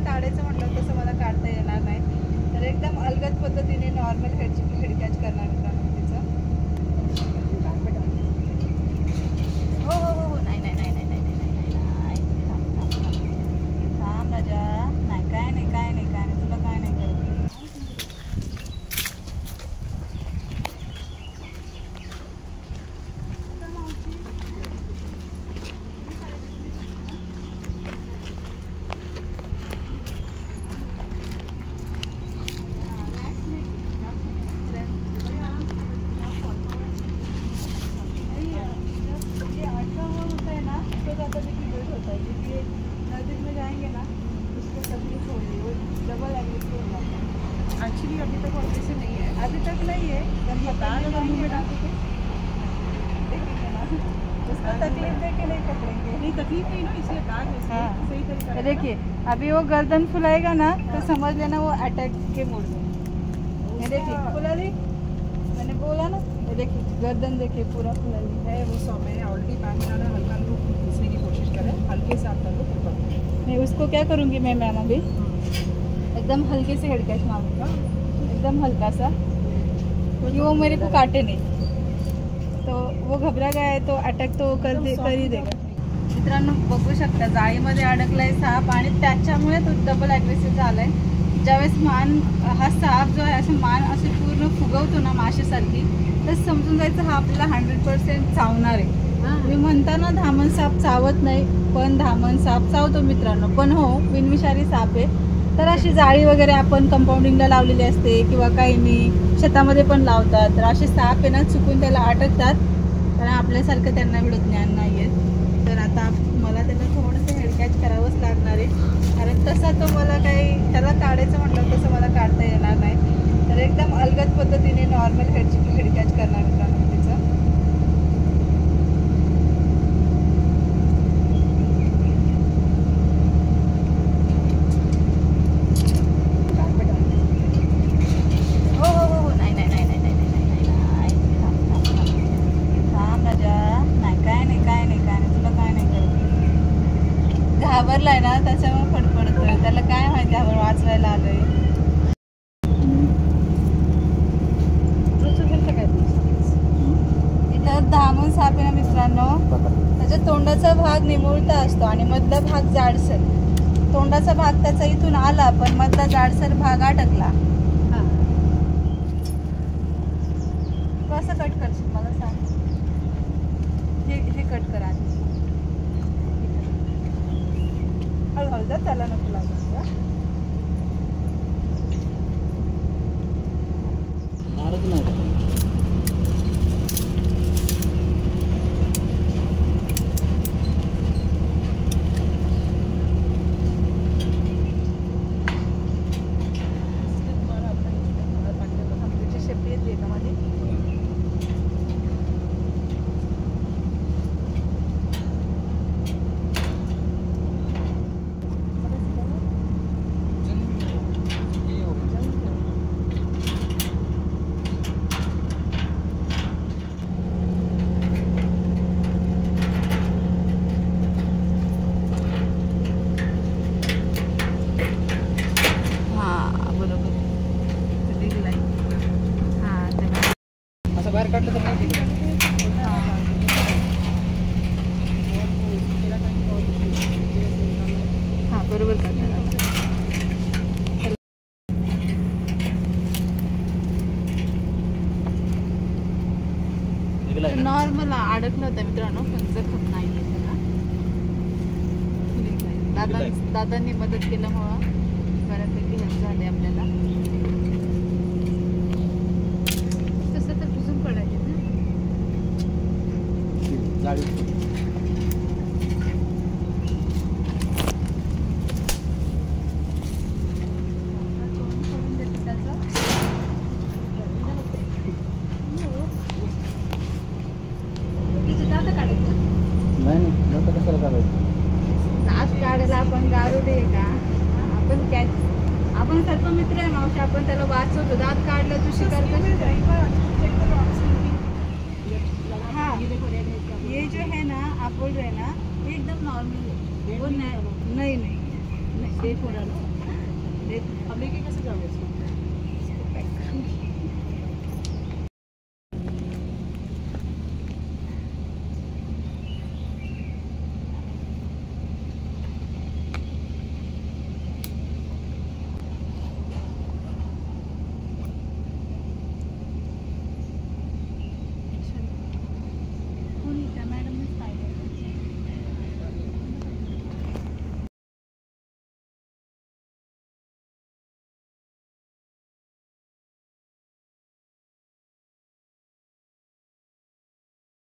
काढायचं म्हटलं तसं मला काढता येणार नाही, तर एकदम अलगद पद्धतीने नॉर्मल हेड कॅच करणार मित्रांनो तिचं. हो हो हो हो नाही नाही नाही नाही नाही नाही नाही थांब राजा. नाही काय नाही काय नाही काय नाही, तुला काय नाही करत. एक्चुअली अभी तक ऑपरेशन नहीं है, अभी तक नहीं है। जब ये दाल अगर मुंह में डाल के उसको तकलीफ दे के नहीं पकड़ेंगे। नहीं तकलीफ नहीं ना, इसलिए दाल सही तरीका। देखिए अभी वो गर्दन फुलाएगा ना तो समझ लेना वो अटैक के मूड में। देखिए फुला ली, मैंने बोला ना, देखिए गर्दन देखिए पूरा फुला ली है। वो सौ मैंने ऑलरेडी पैक बनाना हल्का हल्का घुसने की कोशिश करें, हल्के से आप कर लो फिर पकड़ो। नहीं उसको क्या करूँगी मैं मैम अभी एकदम हल्के से हेड कैच मारूंगा, एकदम हल्का सा, क्योंकि वो मेरे को काटे नहीं, तो वो घबरा गया है तो अटॅक तो कर ही देगा। मित्रांनो बघू शकता जाळीमध्ये अडकलाय साप आणि त्याच्यामुळे तो डबल ॲग्रेसिव्ह झालाय। ज्यावेळेस हा साप जो आहे असं मान असे पूर्ण फुगवतो ना माशासारखी, तर समजून जायचं हा आपल्याला 100% चावणार आहे। मी म्हणताना धामण साप चावत नाही, पण धामण साप चावतो मित्रांनो, पण हो बिनविषारी साप आहे। तर अशी जाळी वगैरे आपण कंपाऊंडिंगला लावलेली असते किंवा काही शेतामध्ये पण लावतात, तर असे साप आहे ना चुकून त्याला अटकतात, कारण आपल्यासारखं त्यांना एवढं ज्ञान नाही आहे। तर आता मला त्याला थोडंसं हेड कॅच करावंच लागणार आहे, कारण तसा तो मला काही त्याला काढायचं म्हटलं तसं मला काढता येणार नाही, तर एकदम अलगद पद्धतीने नॉर्मल हेड कॅच करणार मित्रांनो तिचं। घाबरलाय ना त्याच्यामुळे फडफडतोय, त्याला काय माहिती आपण वाचवायला आलोय। इथं धामण साप आहे ना मित्रांनो, त्याच्या तोंडाचा भाग निमुळता असतो आणि मधला भाग जाडसर, तोंडाचा भाग त्याचा इथून आला पण मधला जाडसर भाग अटकला। कसं कट करशील मला सांग, हे कट करा हळूहळू, त्याला नको लागत। शेपटी येते का माझी? बाहेर काढलं तर नाही हां बरोबर काढणार। नॉर्मल अडकलं होतं मित्रांनो, पण जखम नाही त्याला। दादांनी मदत केल्यामुळं बऱ्यापैकी हेल्प झाली आपल्याला। तसं तर पुसून पडायचे ना जाळी। दात काढायला आपण गारुडे का आपण कॅच, आपण सर्व मित्र आहे मावशी, आपण त्याला वाचवतो। दात काढलं तू शिकार कशी हाँ ये जो है ना अपोलो है ना ये एकदम नॉर्मल है, वो नहीं डेट हो रहा ना, डेट अब लेके कैसे जाओगे इसको?